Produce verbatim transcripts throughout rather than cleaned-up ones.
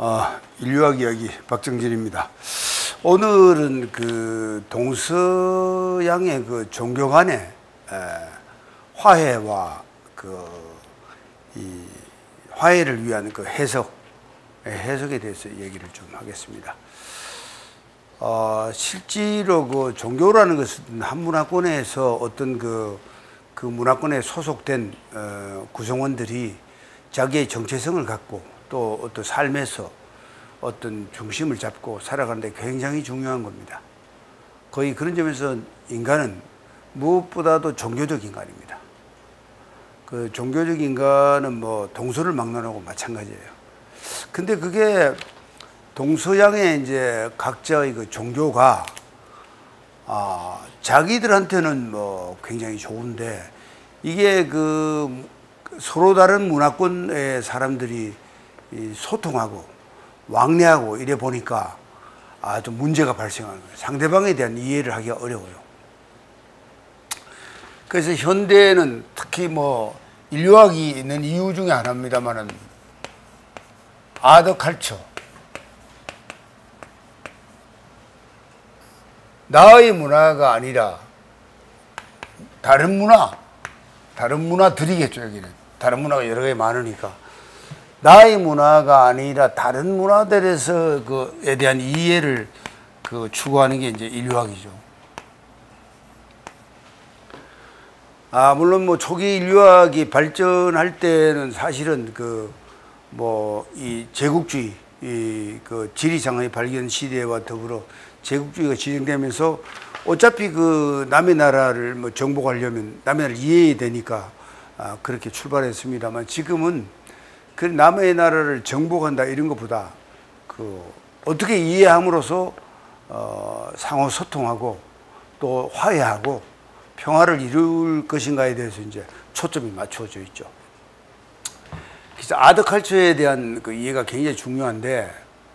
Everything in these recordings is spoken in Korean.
어, 인류학 이야기 박정진입니다. 오늘은 그 동서양의 그 종교 간의 에, 화해와 그 이 화해를 위한 그 해석, 해석에 대해서 얘기를 좀 하겠습니다. 어, 실제로 그 종교라는 것은 한 문화권에서 어떤 그, 그 문화권에 소속된 어, 구성원들이 자기의 정체성을 갖고 또 어떤 삶에서 어떤 중심을 잡고 살아가는데 굉장히 중요한 겁니다. 거의 그런 점에서 인간은 무엇보다도 종교적 인간입니다. 그 종교적 인간은 뭐 동서를 막론하고 마찬가지예요. 근데 그게 동서양의 이제 각자의 그 종교가 아, 자기들한테는 뭐 굉장히 좋은데 이게 그 서로 다른 문화권의 사람들이 이 소통하고 왕래하고 이래 보니까 아, 좀 문제가 발생하는 거예요. 상대방에 대한 이해를 하기가 어려워요. 그래서 현대에는 특히 뭐 인류학이 있는 이유 중에 하나입니다만은 아더 칼처, 나의 문화가 아니라 다른 문화, 다른 문화들이겠죠. 여기는 다른 문화가 여러 개 많으니까 나의 문화가 아니라 다른 문화들에서 그에 대한 이해를 그 추구하는 게 이제 인류학이죠. 아, 물론 뭐 초기 인류학이 발전할 때는 사실은 그 뭐 이 제국주의, 이 그 지리상의 발견 시대와 더불어 제국주의가 진행되면서 어차피 그 남의 나라를 뭐 정복하려면 남의 나라를 이해해야 되니까 아, 그렇게 출발했습니다만 지금은 그 남의 나라를 정복한다 이런 것보다 그 어떻게 이해함으로써 어, 상호 소통하고 또 화해하고 평화를 이룰 것인가에 대해서 이제 초점이 맞춰져 있죠. 그래서 아더칼처에 대한 그 이해가 굉장히 중요한데,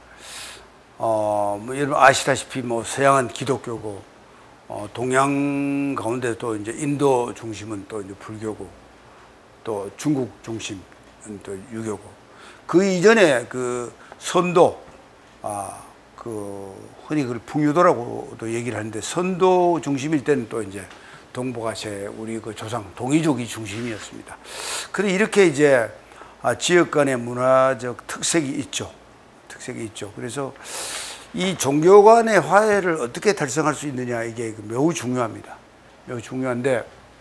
어, 뭐 여러분 아시다시피 뭐 서양은 기독교고, 어, 동양 가운데 또 이제 인도 중심은 또 이제 불교고, 또 중국 중심 또 유교고, 그 이전에 그 선도, 아, 그 흔히 그걸 풍유도라고도 얘기를 하는데 선도 중심일 때는 또 이제 동북아시아의 우리 그 조상 동이족이 중심이었습니다. 그래 이렇게 이제 아, 지역 간의 문화적 특색이 있죠. 특색이 있죠. 그래서 이 종교 간의 화해를 어떻게 달성할 수 있느냐 이게 매우 중요합니다. 매우 중요한데,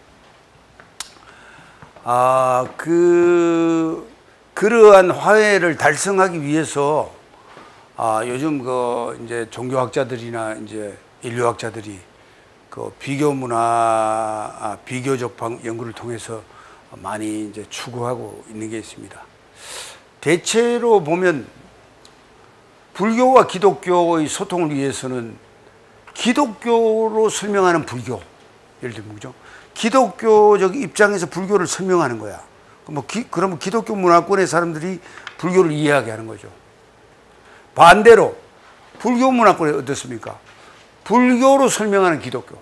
아, 그 그러한 화해를 달성하기 위해서 아, 요즘 그 이제 종교학자들이나 이제 인류학자들이 그 비교 문화, 아, 비교적 연구를 통해서 많이 이제 추구하고 있는 게 있습니다. 대체로 보면 불교와 기독교의 소통을 위해서는 기독교로 설명하는 불교, 예를 들면 그죠? 기독교적 입장에서 불교를 설명하는 거야. 뭐 기, 그러면 기독교 문화권의 사람들이 불교를 이해하게 하는 거죠. 반대로 불교 문화권이 어떻습니까? 불교로 설명하는 기독교.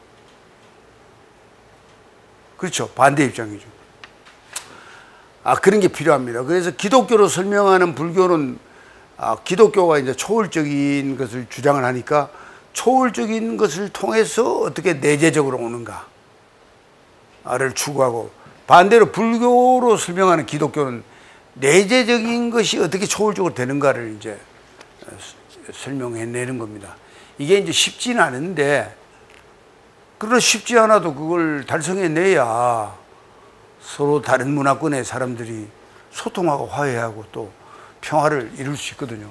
그렇죠. 반대 입장이죠. 아, 그런 게 필요합니다. 그래서 기독교로 설명하는 불교는 아, 기독교가 이제 초월적인 것을 주장을 하니까 초월적인 것을 통해서 어떻게 내재적으로 오는가를 추구하고, 반대로 불교로 설명하는 기독교는 내재적인 것이 어떻게 초월적으로 되는가를 이제 설명해내는 겁니다. 이게 이제 쉽지는 않은데, 그러나 쉽지 않아도 그걸 달성해내야 서로 다른 문화권의 사람들이 소통하고 화해하고 또 평화를 이룰 수 있거든요.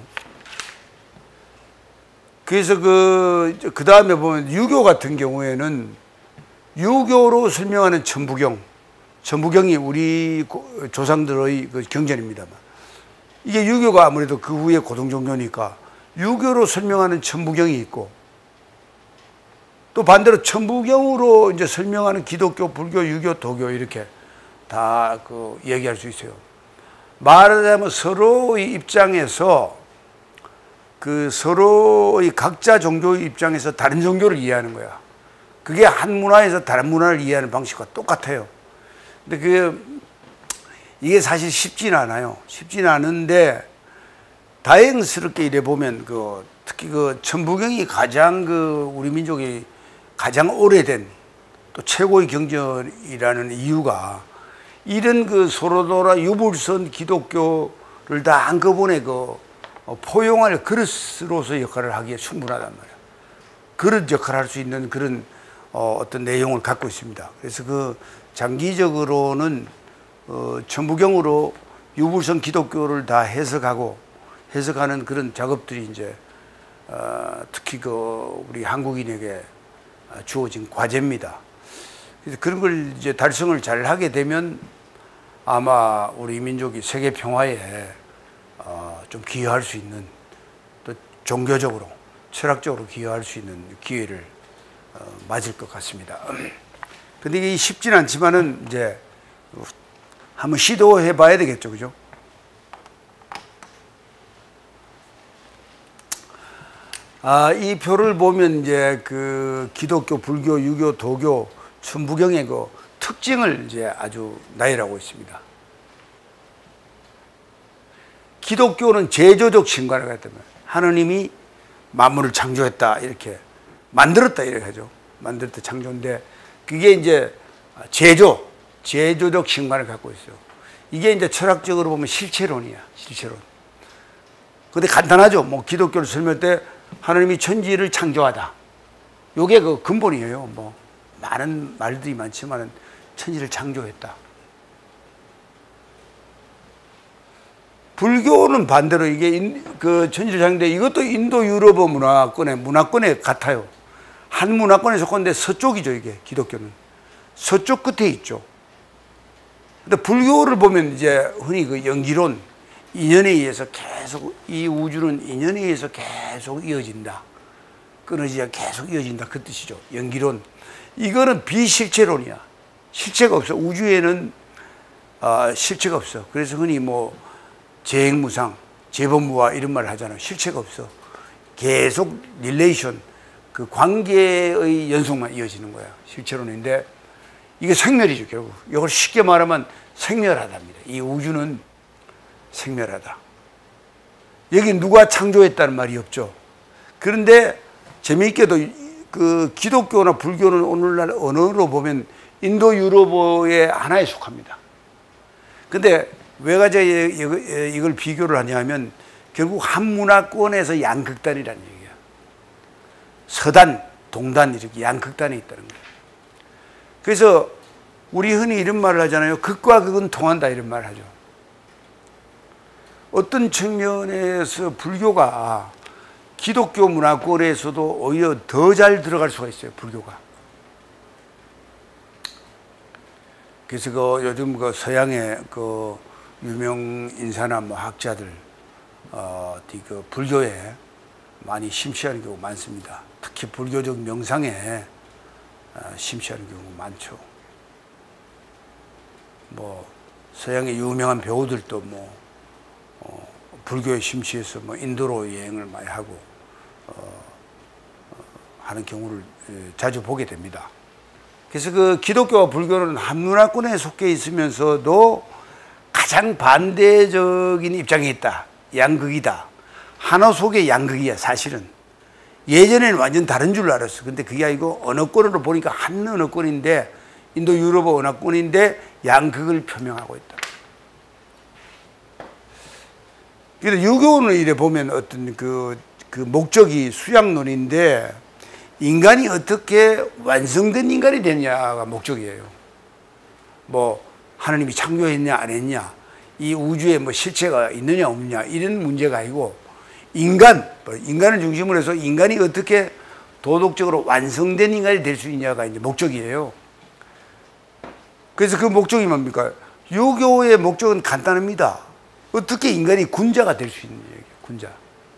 그래서 그, 그 다음에 보면 유교 같은 경우에는 유교로 설명하는 천부경, 천부경이 우리 조상들의 그 경전입니다만, 이게 유교가 아무래도 그 후에 고등종교니까 유교로 설명하는 천부경이 있고, 또 반대로 천부경으로 이제 설명하는 기독교, 불교, 유교, 도교 이렇게 다 그 얘기할 수 있어요. 말하자면 서로의 입장에서 그 서로의 각자 종교의 입장에서 다른 종교를 이해하는 거야. 그게 한 문화에서 다른 문화를 이해하는 방식과 똑같아요. 근데 그게 이게 사실 쉽지는 않아요. 쉽지는 않은데 다행스럽게 이래 보면 그 특히 그 천부경이 가장 그 우리 민족이 가장 오래된 또 최고의 경전이라는 이유가 이런 그 소로도라 유불선 기독교를 다 한꺼번에 그 포용할 그릇으로서 역할을 하기에 충분하단 말이에요. 그릇 역할을 할 수 있는 그런 어, 어떤 내용을 갖고 있습니다. 그래서 그 장기적으로는 어, 천부경으로 유불선 기독교를 다 해석하고 해석하는 그런 작업들이 이제 어, 특히 그 우리 한국인에게 주어진 과제입니다. 그래서 그런 걸 이제 달성을 잘 하게 되면 아마 우리 민족이 세계 평화에 어, 좀 기여할 수 있는 또 종교적으로 철학적으로 기여할 수 있는 기회를 어, 맞을 것 같습니다. 근데 이게 쉽진 않지만은 이제 한번 시도해 봐야 되겠죠, 그죠? 아, 이 표를 보면 이제 그 기독교, 불교, 유교, 도교, 천부경의 그 특징을 이제 아주 나열하고 있습니다. 기독교는 제조적 신관을 갖다 말이에요. 하느님이 만물을 창조했다 이렇게 만들었다 이렇게 하죠. 만들었다 창조인데 그게 이제 제조, 제조적 신관을 갖고 있어요. 이게 이제 철학적으로 보면 실체론이야, 실체론. 근데 간단하죠. 뭐 기독교를 설명할 때 하나님이 천지를 창조하다. 요게 그 근본이에요. 뭐 많은 말들이 많지만 천지를 창조했다. 불교는 반대로 이게 인, 그 천지를 창조했는데 이것도 인도 유럽어 문화권의 문화권에 같아요. 한 문화권에 속한데 서쪽이죠, 이게 기독교는. 서쪽 끝에 있죠. 근데 불교를 보면 이제 흔히 그 연기론, 인연에 의해서 계속 이 우주는 인연에 의해서 계속 이어진다. 끊어지지 계속 이어진다. 그 뜻이죠. 연기론. 이거는 비실체론이야. 실체가 없어. 우주에는 어, 실체가 없어. 그래서 흔히 뭐 재행무상, 재범무화 이런 말을 하잖아요. 실체가 없어. 계속 릴레이션, 그 관계의 연속만 이어지는 거야. 실체론인데 이게 생멸이죠, 결국. 이걸 쉽게 말하면 생멸하답니다. 이 우주는 생멸하다. 여기 누가 창조했다는 말이 없죠. 그런데 재미있게도 그 기독교나 불교는 오늘날 언어로 보면 인도 유럽어의 하나에 속합니다. 근데 왜 가지고 이걸 비교를 하냐면 결국 한 문화권에서 양극단이라는 얘기야. 서단, 동단 이렇게 양극단에 있다는 거예요. 그래서 우리 흔히 이런 말을 하잖아요. 극과 극은 통한다 이런 말을 하죠. 어떤 측면에서 불교가 기독교 문화권에서도 오히려 더 잘 들어갈 수가 있어요. 불교가. 그래서 그 요즘 그 서양의 그 유명 인사나 뭐 학자들 어, 그 불교에 많이 심취하는 경우가 많습니다. 특히 불교적 명상에 어, 심취하는 경우가 많죠. 뭐 서양의 유명한 배우들도 뭐 어, 불교에 심취해서 뭐 인도로 여행을 많이 하고 어, 어, 하는 경우를 자주 보게 됩니다. 그래서 그 기독교와 불교는 한 문화권에 속해 있으면서도 가장 반대적인 입장에 있다. 양극이다. 하나 속의 양극이야, 사실은. 예전에는 완전 다른 줄 알았어. 근데 그게 아니고 언어권으로 보니까 한 언어권인데 인도 유럽어 언어권인데 양극을 표명하고 있다. 그래서 유교는 이래 보면 어떤 그, 그 목적이 수양론인데 인간이 어떻게 완성된 인간이 되냐가 목적이에요. 뭐 하나님이 창조했냐 안 했냐, 이 우주에 뭐 실체가 있느냐 없느냐 이런 문제가 아니고 인간, 인간을 중심으로 해서 인간이 어떻게 도덕적으로 완성된 인간이 될 수 있냐가 이제 목적이에요. 그래서 그 목적이 뭡니까? 유교의 목적은 간단합니다. 어떻게 인간이 군자가 될 수 있는 얘기예요. 군자.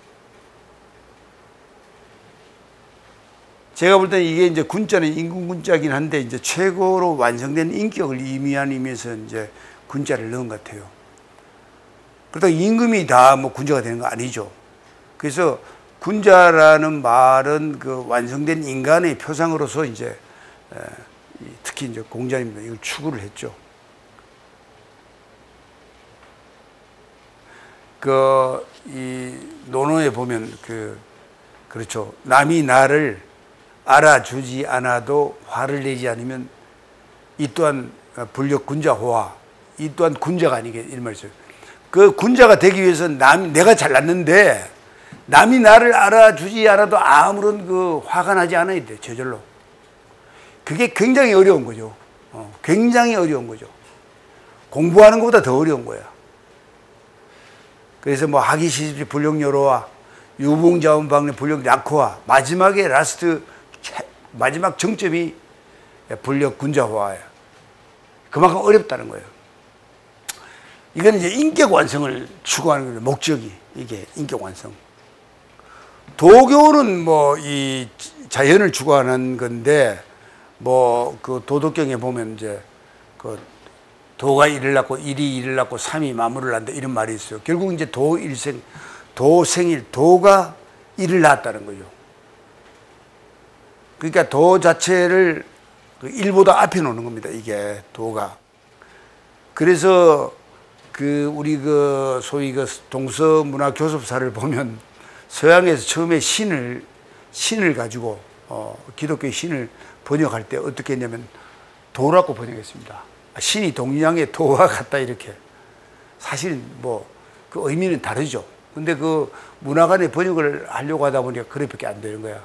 제가 볼 때는 이게 이제 군자는 인군군자긴 한데 이제 최고로 완성된 인격을 의미하는 의미에서 이제 군자를 넣은 것 같아요. 그렇다고 임금이 다 뭐 군자가 되는 거 아니죠. 그래서 군자라는 말은 그 완성된 인간의 표상으로서 이제 특히 이제 공자님도 이걸 추구를 했죠. 그 이 논어에 보면 그 그렇죠. 남이 나를 알아주지 않아도 화를 내지 않으면 이 또한 불력 군자호화, 이 또한 군자가 아니게 이 말이죠. 그 군자가 되기 위해서는 남 내가 잘났는데 남이 나를 알아주지 않아도 아무런 그 화가 나지 않아야 돼. 저절로. 그게 굉장히 어려운 거죠. 어, 굉장히 어려운 거죠. 공부하는 것보다 더 어려운 거야. 그래서 뭐 하기 시집지 불력여로와 유봉자원방내 불력약호와 마지막에 라스트 마지막 정점이 불력군자호화야. 그만큼 어렵다는 거예요. 이건 이제 인격 완성을 추구하는 거예요. 목적이 이게 인격 완성. 도교는 뭐 이 자연을 추구하는 건데 뭐 그 도덕경에 보면 이제 그 도가 일을 낳고 일이 일을 낳고 삼이 마무를 한다 이런 말이 있어요. 결국 이제 도일생, 도생일, 도가 일을 낳았다는 거죠. 그러니까 도 자체를 일보다 앞에 놓는 겁니다. 이게 도가. 그래서 그 우리 그 소위 그 동서문화 교섭사를 보면 서양에서 처음에 신을 신을 가지고 어 기독교의 신을 번역할 때 어떻게 했냐면 도라고 번역했습니다. 신이 동양의 도와 같다 이렇게. 사실 뭐 그 의미는 다르죠. 근데 그 문화간의 번역을 하려고 하다 보니까 그렇게밖에 안 되는 거야.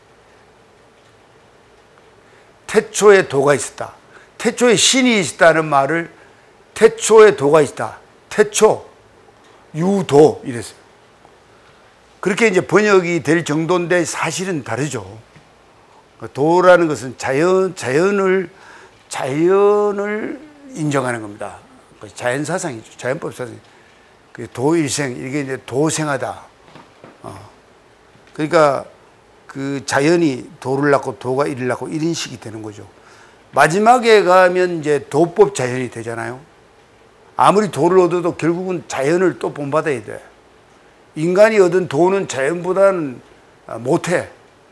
태초에 도가 있었다. 태초에 신이 있었다는 말을 태초에 도가 있다. 태초, 유도 이랬어요. 그렇게 이제 번역이 될 정도인데 사실은 다르죠. 도라는 것은 자연, 자연을, 자연을 인정하는 겁니다. 자연 사상이죠. 자연법 사상. 도일생, 이게 이제 도생하다. 어. 그러니까 그 자연이 도를 낳고 도가 일을 낳고 이런 식이 되는 거죠. 마지막에 가면 이제 도법 자연이 되잖아요. 아무리 도를 얻어도 결국은 자연을 또 본받아야 돼. 인간이 얻은 도는 자연보다는 못해.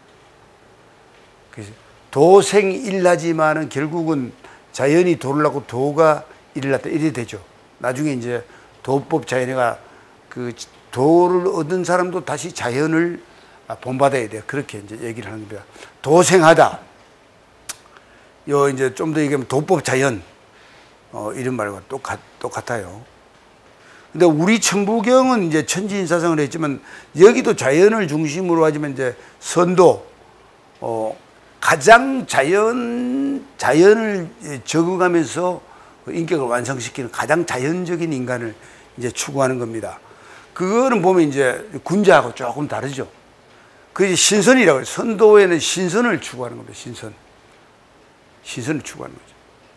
도생일하지만은 결국은 자연이 도를 낳고 도가 일을 낳다 이래 되죠. 나중에 이제 도법 자연이가 그 도를 얻은 사람도 다시 자연을 본받아야 돼. 그렇게 이제 얘기를 하는 겁니다. 도생하다. 요 이제 좀 더 얘기하면 도법 자연. 어, 이런 말과 똑같, 똑같아요. 근데 우리 천부경은 이제 천지인사상을 했지만 여기도 자연을 중심으로 하지만 이제 선도, 어, 가장 자연, 자연을 적응하면서 인격을 완성시키는 가장 자연적인 인간을 이제 추구하는 겁니다. 그거는 보면 이제 군자하고 조금 다르죠. 그게 신선이라고 해요. 선도에는 신선을 추구하는 겁니다. 신선. 신선을 추구하는 거죠.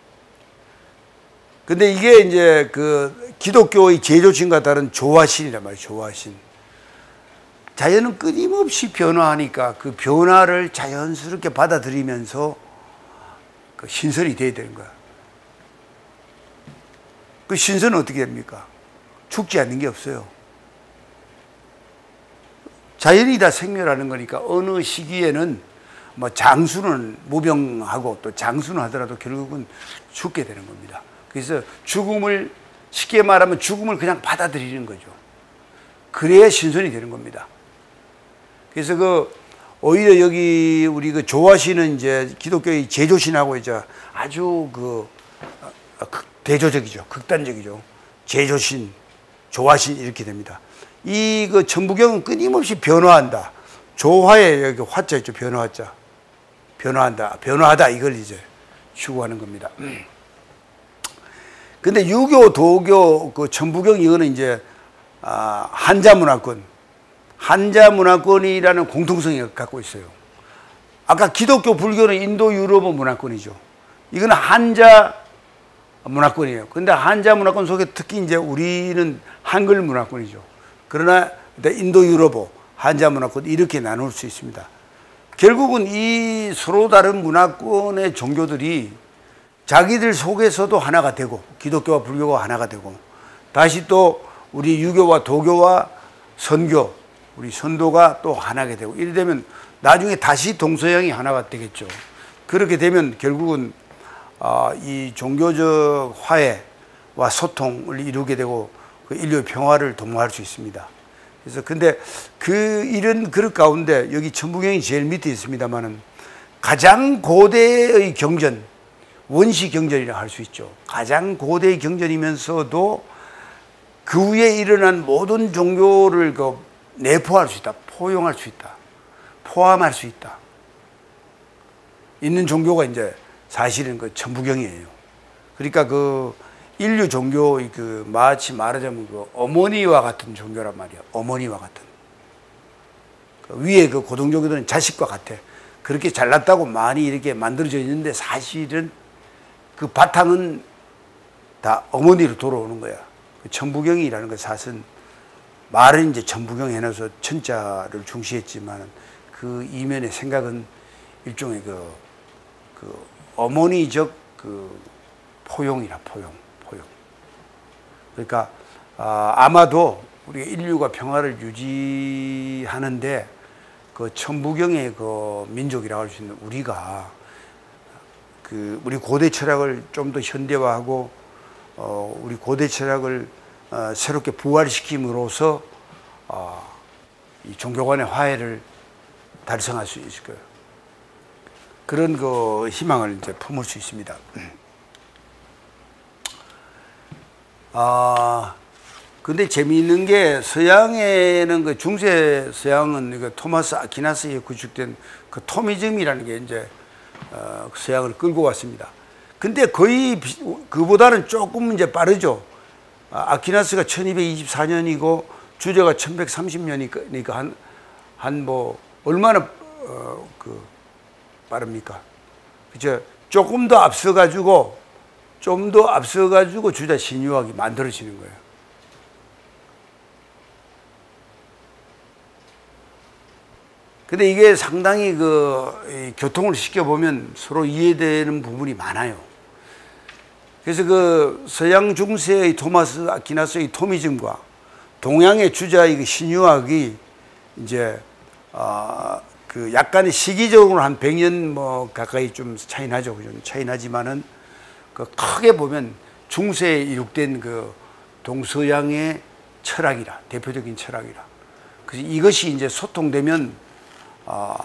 근데 이게 이제 그 기독교의 제조신과 다른 조화신이란 말이에요. 조화신. 자연은 끊임없이 변화하니까 그 변화를 자연스럽게 받아들이면서 그 신선이 돼야 되는 거야. 그 신선은 어떻게 됩니까? 죽지 않는 게 없어요. 자연이 다 생멸하는 거니까 어느 시기에는 뭐 장수는 무병하고 또 장수는 하더라도 결국은 죽게 되는 겁니다. 그래서 죽음을 쉽게 말하면 죽음을 그냥 받아들이는 거죠. 그래야 신선이 되는 겁니다. 그래서 그 오히려 여기 우리 그 조화신은 이제 기독교의 제조신하고 이제 아주 그 대조적이죠. 극단적이죠. 제조신, 조화신 이렇게 됩니다. 이 그 천부경은 끊임없이 변화한다. 조화에 여기 화자 있죠. 변화자. 변화한다. 변화하다 이걸 이제 추구하는 겁니다. 근데 유교, 도교, 그 천부경 이거는 이제 아, 한자 문화권, 한자 문화권이라는 공통성이 갖고 있어요. 아까 기독교, 불교는 인도, 유럽어 문화권이죠. 이거는 한자 문화권이에요. 근데 한자 문화권 속에 특히 이제 우리는 한글 문화권이죠. 그러나 인도, 유럽어, 한자 문화권 이렇게 나눌 수 있습니다. 결국은 이 서로 다른 문화권의 종교들이 자기들 속에서도 하나가 되고 기독교와 불교가 하나가 되고 다시 또 우리 유교와 도교와 선교 우리 선도가 또 하나가 되고 이래 되면 나중에 다시 동서양이 하나가 되겠죠. 그렇게 되면 결국은 이 종교적 화해와 소통을 이루게 되고 그 인류의 평화를 도모할 수 있습니다. 그래서 근데 그 이런 그릇 가운데 여기 천부경이 제일 밑에 있습니다만은 가장 고대의 경전, 원시 경전이라 할 수 있죠. 가장 고대의 경전이면서도 그 위에 일어난 모든 종교를 그 내포할 수 있다, 포용할 수 있다, 포함할 수 있다. 있는 종교가 이제 사실은 그 천부경이에요. 그러니까 그 인류 종교의 그 마치 말하자면 그 어머니와 같은 종교란 말이야. 어머니와 같은. 그 위에 그 고등 종교들은 자식과 같아. 그렇게 잘났다고 많이 이렇게 만들어져 있는데 사실은 그 바탕은 다 어머니로 돌아오는 거야. 그 천부경이라는 거 사실은 말은 이제 천부경 해놔서 천자를 중시했지만 그 이면의 생각은 일종의 그, 그 어머니적 그 포용이라 포용, 포용. 그러니까 아, 아마도 우리 인류가 평화를 유지하는데 그 천부경의 그 민족이라고 할 수 있는 우리가 그 우리 고대 철학을 좀 더 현대화하고 어, 우리 고대 철학을 어, 새롭게 부활시킴으로써 어, 이 종교 간의 화해를 달성할 수 있을 거예요. 그런 그 희망을 이제 품을 수 있습니다. 아, 근데 재미있는 게 서양에는 그 중세 서양은 그 토마스 아퀴나스에 구축된 그 토미즘이라는 게 이제 어, 서양을 끌고 왔습니다. 근데 거의 그보다는 조금 이제 빠르죠. 아, 아퀴나스가 천이백이십사 년이고 주제가 천백삼십 년이니까 한 한 뭐 얼마나 어, 그 빠릅니까? 그죠? 조금 더 앞서 가지고 좀 더 앞서 가지고 주자 신유학이 만들어지는 거예요. 근데 이게 상당히 그 교통을 시켜보면 서로 이해되는 부분이 많아요. 그래서 그 서양 중세의 토마스 아퀴나스의 토미즘과 동양의 주자의 그 신유학이 이제 어 그 약간의 시기적으로 한 백 년 뭐 가까이 좀 차이 나죠. 좀 차이 나지만은 그 크게 보면 중세에 이룩된 그 동서양의 철학이라, 대표적인 철학이라. 그래서 이것이 이제 소통되면 아,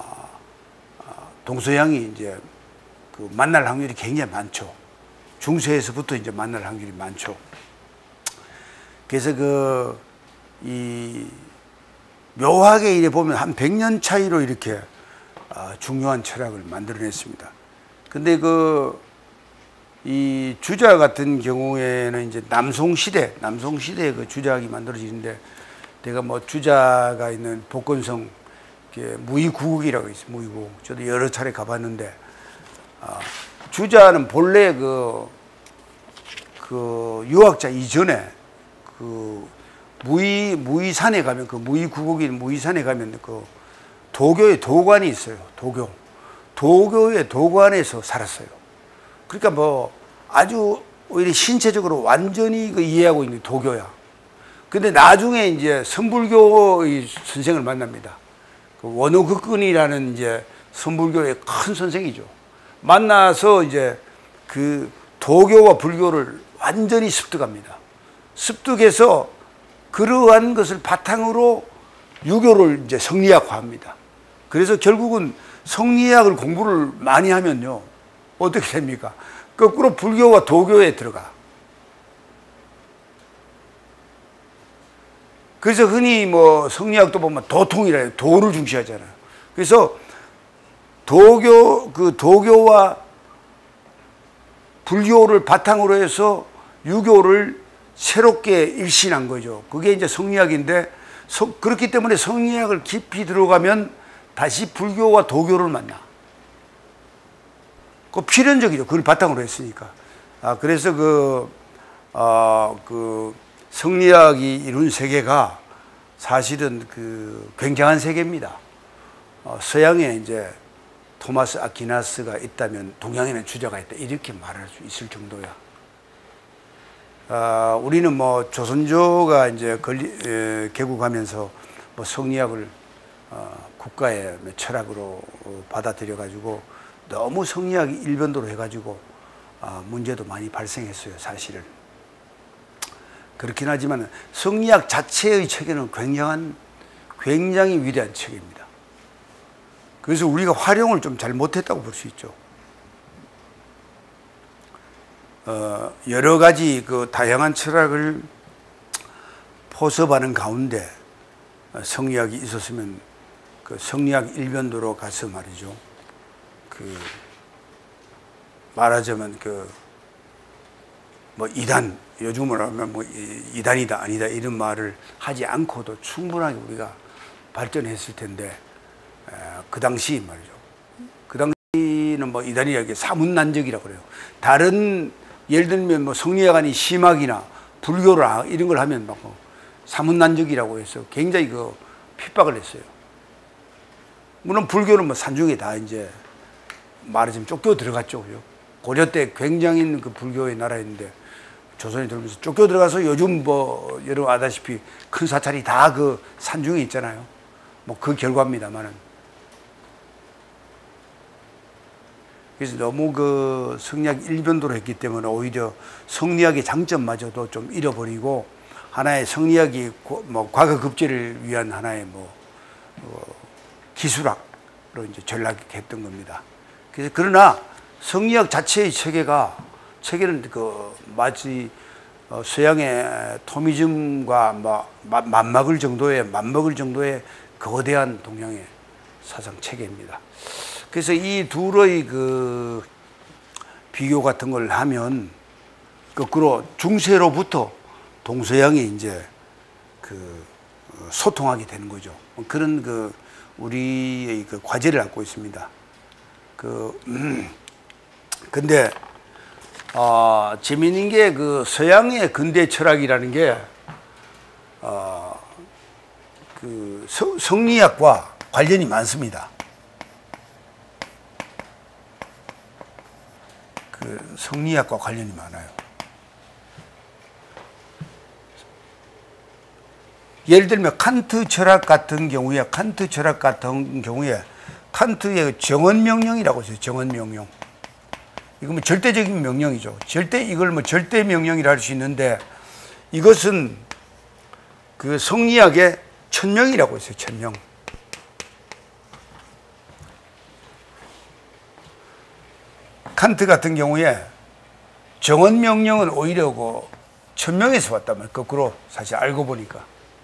동서양이 이제 그 만날 확률이 굉장히 많죠. 중세에서부터 이제 만날 확률이 많죠. 그래서 그, 이, 묘하게 이래 보면 한 백 년 차이로 이렇게 아, 중요한 철학을 만들어냈습니다. 근데 그, 이 주자 같은 경우에는 이제 남송시대, 남송시대에 그 주자학이 만들어지는데, 내가 뭐 주자가 있는 복건성, 무의구국이라고 있어요. 무의구국. 저도 여러 차례 가봤는데, 아, 주자는 본래 그, 그 유학자 이전에 그 무의, 무의산에 가면, 그 무의구국인 무의산에 가면 그 도교의 도관이 있어요. 도교. 도교의 도관에서 살았어요. 그러니까 뭐 아주 오히려 신체적으로 완전히 그 이해하고 있는 도교야. 근데 나중에 이제 선불교의 선생을 만납니다. 그 원어극근이라는 이제 선불교의 큰 선생이죠. 만나서 이제 그 도교와 불교를 완전히 습득합니다. 습득해서 그러한 것을 바탕으로 유교를 이제 성리학화합니다. 그래서 결국은 성리학을 공부를 많이 하면요, 어떻게 됩니까? 거꾸로 불교와 도교에 들어가. 그래서 흔히 뭐 성리학도 보면 도통이라 해요. 도를 중시하잖아요. 그래서 도교, 그 도교와 불교를 바탕으로 해서 유교를 새롭게 일신한 거죠. 그게 이제 성리학인데, 서, 그렇기 때문에 성리학을 깊이 들어가면 다시 불교와 도교를 만나. 그 필연적이죠. 그걸 바탕으로 했으니까. 아, 그래서 그, 어, 그, 성리학이 이룬 세계가 사실은 그 굉장한 세계입니다. 어, 서양에 이제 토마스 아퀴나스가 있다면 동양에는 주자가 있다. 이렇게 말할 수 있을 정도야. 어, 우리는 뭐 조선조가 이제 건리, 에, 개국하면서 뭐 성리학을 어, 국가의 철학으로 받아들여 가지고 너무 성리학이 일변도로 해가지고 어, 문제도 많이 발생했어요, 사실은. 그렇긴 하지만 성리학 자체의 체계는 굉장한 굉장히 위대한 체계입니다. 그래서 우리가 활용을 좀 잘 못했다고 볼 수 있죠. 어, 여러 가지 그 다양한 철학을 포섭하는 가운데 성리학이 있었으면 그 성리학 일변도로 가서 말이죠. 그 말하자면 그 뭐 이단, 요즘으로 하면 뭐 이단이다 아니다 이런 말을 하지 않고도 충분하게 우리가 발전했을 텐데 그 당시 말이죠. 그 당시는 뭐 이단이라는 게 사문난적이라고 그래요. 다른 예를 들면 뭐 성리학안이 심학이나 불교라 이런 걸 하면 막 사문난적이라고 해서 굉장히 그 핍박을 했어요. 물론 불교는 뭐 산중에 다 이제 말하자면 쫓겨 들어갔죠. 고려 때 굉장히 그 불교의 나라였는데 조선이 들면서 쫓겨 들어가서 요즘 뭐 여러분 아다시피 큰 사찰이 다 그 산중에 있잖아요. 뭐 그 결과입니다만은. 그래서 너무 그 성리학 일변도로 했기 때문에 오히려 성리학의 장점마저도 좀 잃어버리고 하나의 성리학이 뭐 과거급제를 위한 하나의 뭐, 뭐 기술학으로 이제 전락했던 겁니다. 그래서 그러나 성리학 자체의 체계가 체계는 그 마치 어 서양의 토미즘과 뭐 맞먹을 정도의 맞먹을 정도의 거대한 동양의 사상 체계입니다. 그래서 이 둘의 그 비교 같은 걸 하면 거꾸로 중세로부터 동서양이 이제 그 소통하게 되는 거죠. 그런 그 우리의 그 과제를 갖고 있습니다. 그 음, 근데 어, 재미있는 게 그 서양의 근대 철학이라는 게 어, 그 성, 성리학과 관련이 많습니다. 그 성리학과 관련이 많아요. 예를 들면 칸트 철학 같은 경우에 칸트 철학 같은 경우에 칸트의 정언명령이라고 있어요. 정언명령. 이거 뭐 절대적인 명령이죠. 절대 이걸 뭐 절대 명령이라 할 수 있는데 이것은 그 성리학의 천명이라고 있어요. 천명. 칸트 같은 경우에 정언명령은 오히려 그 천명에서 왔단 말이에요. 거꾸로 사실 알고 보니까.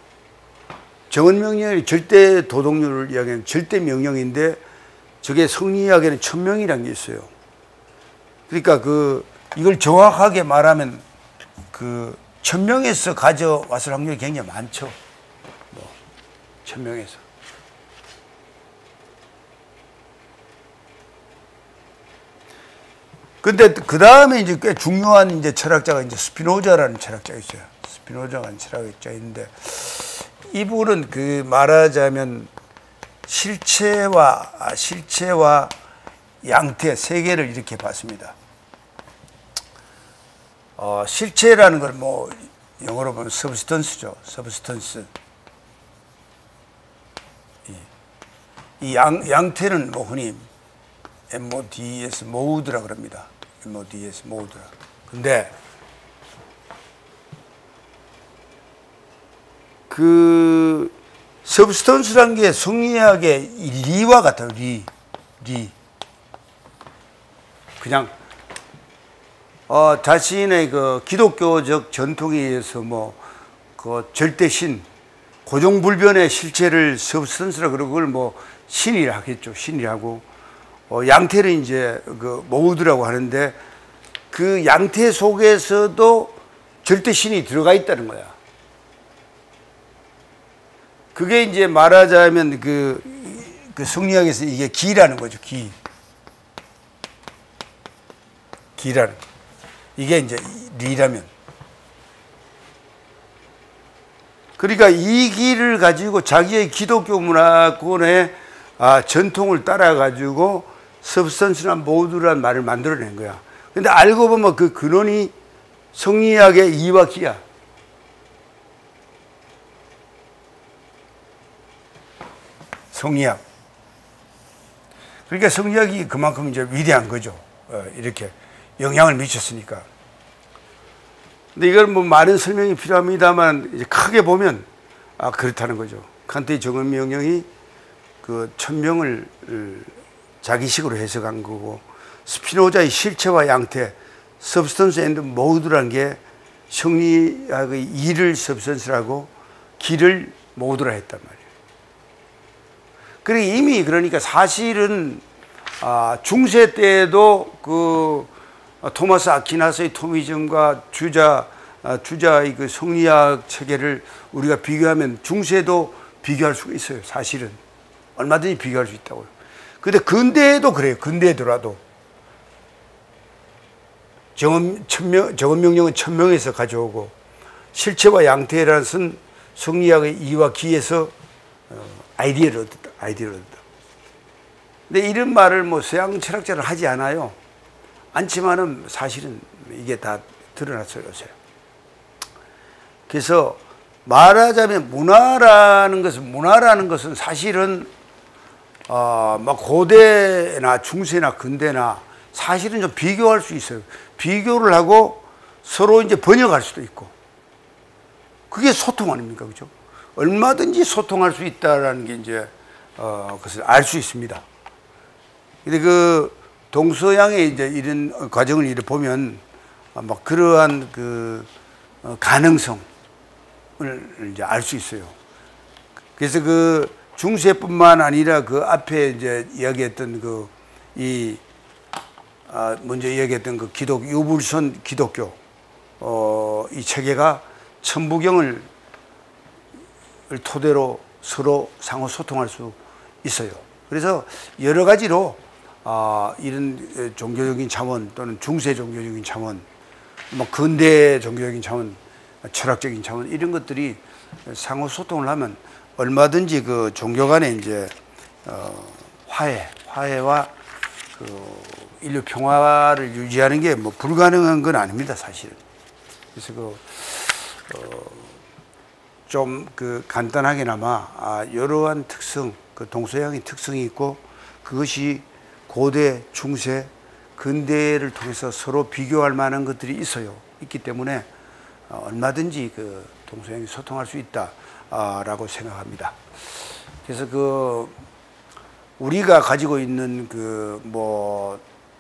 정언명령이 절대 도덕률을 이야기하는 절대 명령인데 저게 성리학에는 천명이라는 게 있어요. 그러니까 그 이걸 정확하게 말하면 그 천명에서 가져왔을 확률이 굉장히 많죠. 뭐 천명에서. 근데 그 다음에 이제 꽤 중요한 이제 철학자가 이제 스피노자라는 철학자가 있어요. 스피노자라는 철학자가 있는데 이분은 그 말하자면 실체와 실체와 양태 세 개를 이렇게 봤습니다. 어, 실체라는 걸 뭐 영어로 보면 substance죠. substance. 이, 이 양, 양태는 뭐 흔히 모드스 모드라 그럽니다. 모드스 모드라. 근데 그 substance라는 게 성리학의 리와 같아요. 리, 리. 그냥 어, 자신의 그 기독교적 전통에 의해서 뭐 그 절대신, 고정불변의 실체를 substance라 그러고 그걸 뭐 신이라 하겠죠. 신이라고. 어, 양태를 이제 그 모드라고 하는데 그 양태 속에서도 절대신이 들어가 있다는 거야. 그게 이제 말하자면 그, 그 성리학에서 이게 기라는 거죠. 기. 기라는. 이게 이제 리라면. 그러니까 이 기를 가지고 자기의 기독교 문화권의 아, 전통을 따라가지고 substance나 모드라는 말을 만들어낸 거야. 근데 알고 보면 그 근원이 성리학의 이와 기야. 성리학. 그러니까 성리학이 그만큼 이제 위대한 거죠. 어, 이렇게 영향을 미쳤으니까. 근데 이걸 뭐 많은 설명이 필요합니다만 이제 크게 보면 아 그렇다는 거죠. 칸트의 정언명령이 그 천명을 자기식으로 해석한 거고, 스피노자의 실체와 양태, substance and mode라는 게 성리학의 이를 substance라고 길을 모드라 했단 말이에요. 그러니까 이미 그러니까 사실은 아, 중세 때에도 그 토마스 아퀴나스의 토미즘과 주자 아, 주자의 그 성리학 체계를 우리가 비교하면 중세도 비교할 수가 있어요. 사실은 얼마든지 비교할 수 있다고요. 근데 근대에도 그래요. 근대에더라도 정언, 천명, 정언명령은 천명에서 가져오고, 실체와 양태라는 것은 성리학의 이와 기에서 어, 아이디어를 얻었다. 아이디어를 얻었다. 근데 이런 말을 뭐 서양 철학자는 하지 않아요. 않지만은 사실은 이게 다 드러났어요, 요새. 그래서 말하자면 문화라는 것은, 문화라는 것은 사실은 어, 막 고대나 중세나 근대나 사실은 좀 비교할 수 있어요. 비교를 하고 서로 이제 번역할 수도 있고. 그게 소통 아닙니까? 그죠? 얼마든지 소통할 수 있다라는 게 이제, 어, 그것을 알 수 있습니다. 근데 그 동서양의 이제 이런 과정을 이렇게 보면 막 그러한 그 가능성을 이제 알 수 있어요. 그래서 그 중세뿐만 아니라 그 앞에 이제 이야기했던 그 이 아, 먼저 이야기했던 그 기독, 유불선 기독교, 어, 이 체계가 천부경을 토대로 서로 상호 소통할 수 있어요. 그래서 여러 가지로, 아, 이런 종교적인 차원 또는 중세 종교적인 차원, 뭐 근대 종교적인 차원, 철학적인 차원, 이런 것들이 상호 소통을 하면 얼마든지 그 종교 간에 이제, 어, 화해, 화해와 그 인류 평화를 유지하는 게 뭐 불가능한 건 아닙니다, 사실은. 그래서 그, 어, 좀 그 간단하게나마, 아, 이러한 특성, 그 동서양의 특성이 있고, 그것이 고대, 중세, 근대를 통해서 서로 비교할 만한 것들이 있어요. 있기 때문에 얼마든지 그 동서양이 소통할 수 있다라고 생각합니다. 그래서 그 우리가 가지고 있는 그 뭐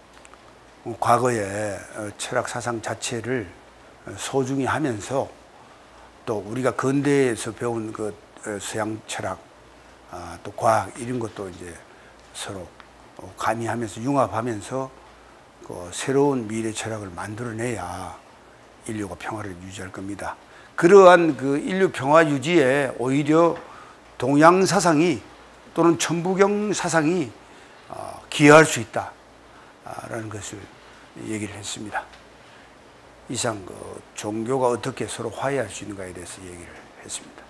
과거의 철학 사상 자체를 소중히 하면서, 또 우리가 근대에서 배운 그 서양 철학, 또 과학 이런 것도 이제 서로 가미하면서 융합하면서 그 새로운 미래 철학을 만들어내야 인류가 평화를 유지할 겁니다. 그러한 그 인류 평화 유지에 오히려 동양 사상이 또는 천부경 사상이 기여할 수 있다라는 것을 얘기를 했습니다. 이상 그 종교가 어떻게 서로 화해할 수 있는가에 대해서 얘기를 했습니다.